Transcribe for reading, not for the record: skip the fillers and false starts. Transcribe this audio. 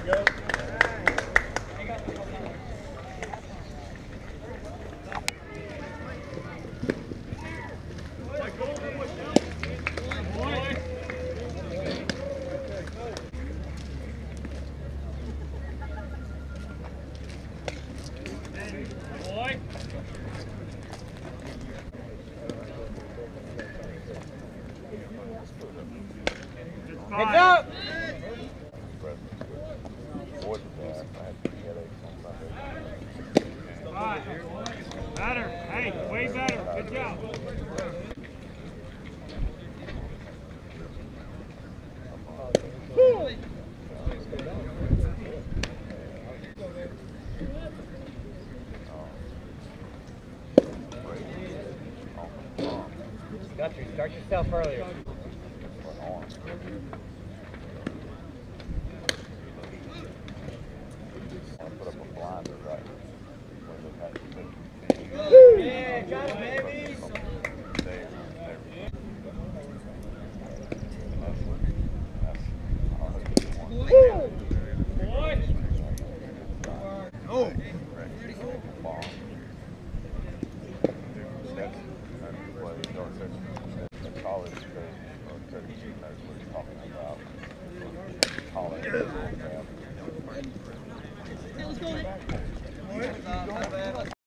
Heads up! Alright. Better. Hey, way better. Good job. Guthrie, start yourself earlier. Put up a blinder, right? Yeah, got it, baby. Oh! College, knows what he's talking about. College. Let's go.